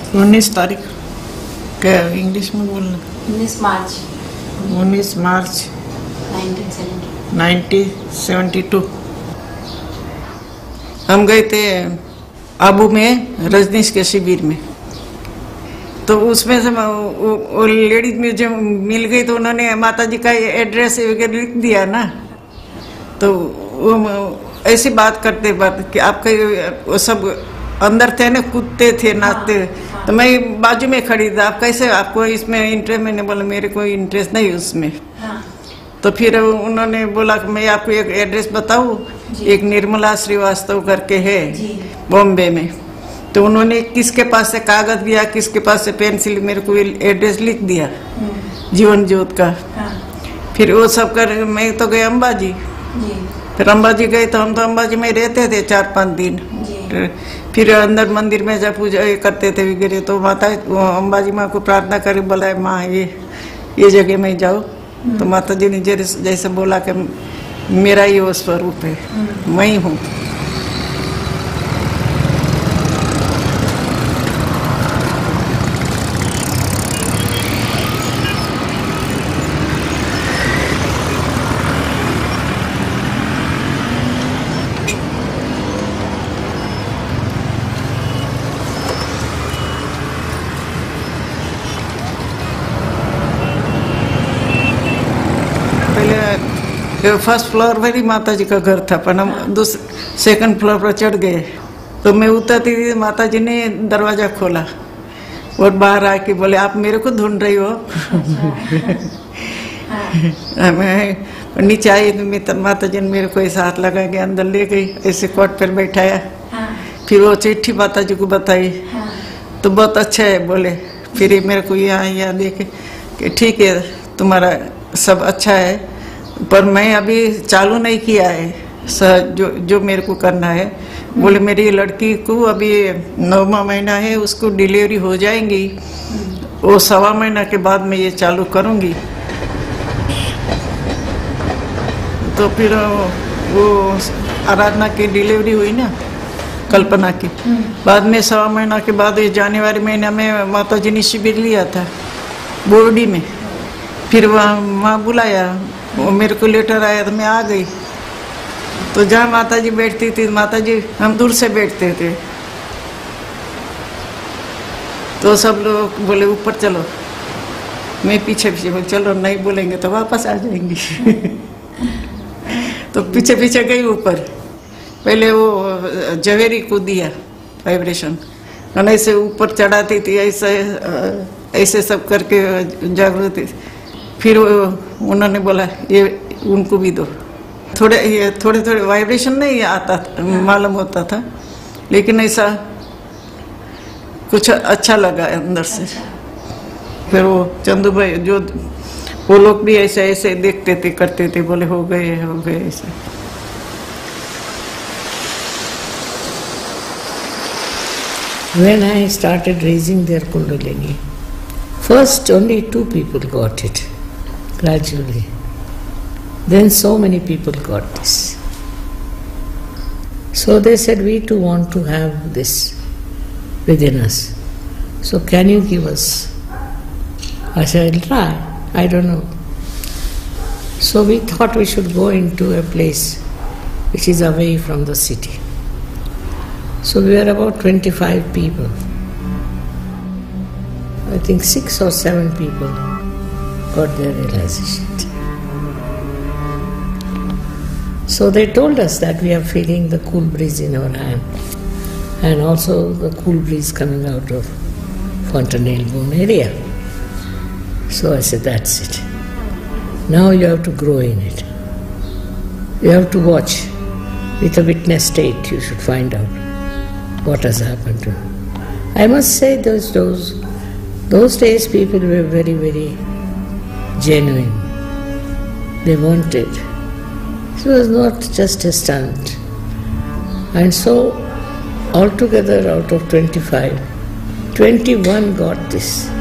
19 तारीख, क्या इंग्लिश में बोलना? 19 मार्च 1972 हम गए थे आबू में रजनीश के शिविर में। तो उसमें से वो लेडीज में जब मिल गई तो उन्होंने माता जी का एड्रेस वगैरह लिख दिया ना। तो वो ऐसी बात करते कि आपका वो सब अंदर थे ना, कूदते थे, नाचते। तो मैं बाजू में खड़ी थी, आप कैसे, आपको इसमें इंटरेस्ट? मैंने बोला मेरे कोई इंटरेस्ट नहीं उसमें। तो फिर उन्होंने बोला कि मैं आपको एक एड्रेस बताऊं, एक निर्मला श्रीवास्तव करके है बॉम्बे में। तो उन्होंने किसके पास से कागज दिया, किसके पास से पेंसिल, मेरे को एड्रेस लिख दिया जीवन ज्योत का। फिर वो सब कर मैं तो गए अंबाजी। फिर अंबाजी गए तो हम तो अंबाजी में रहते थे 4-5 दिन। फिर अंदर मंदिर में जब पूजा करते थे वगैरह, तो माता अंबाजी माँ को प्रार्थना करे, बोला माँ ये जगह में जाओ। तो माता जी ने जैसे बोला कि मेरा ही वो स्वरूप है, मैं ही हूँ। फर्स्ट फ्लोर पर ही माता जी का घर था, पर हम सेकंड फ्लोर पर चढ़ गए। तो मैं उतरती थी, माता जी ने दरवाजा खोला और बाहर आके बोले आप मेरे को ढूंढ रही हो? मैं नीचे आई तो माता जी ने मेरे को ऐसा हाथ लगा के अंदर ले गई, ऐसे कोट पर बैठाया। फिर वो चिट्ठी माता जी को बताई तो बहुत अच्छा है बोले। फिर मेरे को यहाँ देखे कि ठीक है तुम्हारा सब अच्छा है, पर मैं अभी चालू नहीं किया है जो मेरे को करना है। बोले मेरी लड़की को अभी 9वां महीना है, उसको डिलीवरी हो जाएंगी, वो 1.25 महीना के बाद मैं ये चालू करूँगी। तो फिर वो आराधना की डिलीवरी हुई ना, कल्पना की। बाद में 1.25 महीना के बाद जनवरी महीना में माता जी ने शिविर लिया था बोर्डी में। फिर वहाँ बुलाया, वो मेरे को लेटर आया तो मैं आ गई। तो जहाँ माता जी बैठती थी, माता जी हम दूर से बैठते थे, तो सब लोग बोले ऊपर चलो, मैं पीछे बोले चलो, नहीं बोलेंगे तो वापस आ जाएंगी। तो पीछे पीछे गई ऊपर। पहले वो जवेरी को दिया वाइब्रेशन, और ऐसे ऊपर चढ़ाती थी, ऐसे सब करके जागृति। फिर उन्होंने बोला ये उनको भी दो। थोड़े वाइब्रेशन नहीं आता मालूम होता था, लेकिन ऐसा कुछ अच्छा लगा अंदर से। फिर वो चंदू भाई जो वो लोग भी ऐसे ऐसे देखते थे, करते थे, बोले हो गए ऐसे। When I started raising their Kundalini, first only 2 people got it. Gradually. Then so many people got this. So they said, we too want to have this within us. So can you give us? I said, I'll try. I don't know. So we thought we should go into a place which is away from the city. So we were about 25 people. I think 6 or 7 people got their realization. So they told us that we are feeling the cool breeze in our hand, and also the cool breeze coming out of Fontanelle bone area. So I said, that's it. Now you have to grow in it. You have to watch. With a witness state, you should find out what has happened to you. I must say those days people were very, very genuine. They wanted. It was not just a stunt. And so, altogether out of 25, 21 got this.